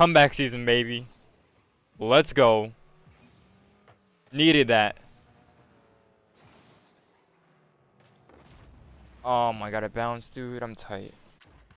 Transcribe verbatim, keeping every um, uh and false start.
Comeback season, baby. Let's go. Needed that. Oh my god, it bounced, dude. I'm tight.